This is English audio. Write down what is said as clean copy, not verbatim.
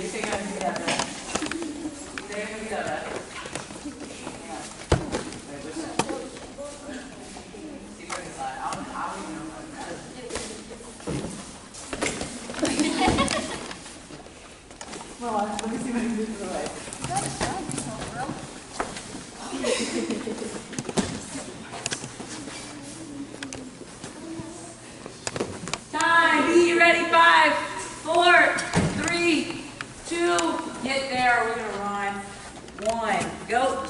You're going to do that, right? You're going to do that, right? Well, let me see what he did to the way. Time, be ready, 5, 4, 3, 2, get there, we're gonna run. 1, go.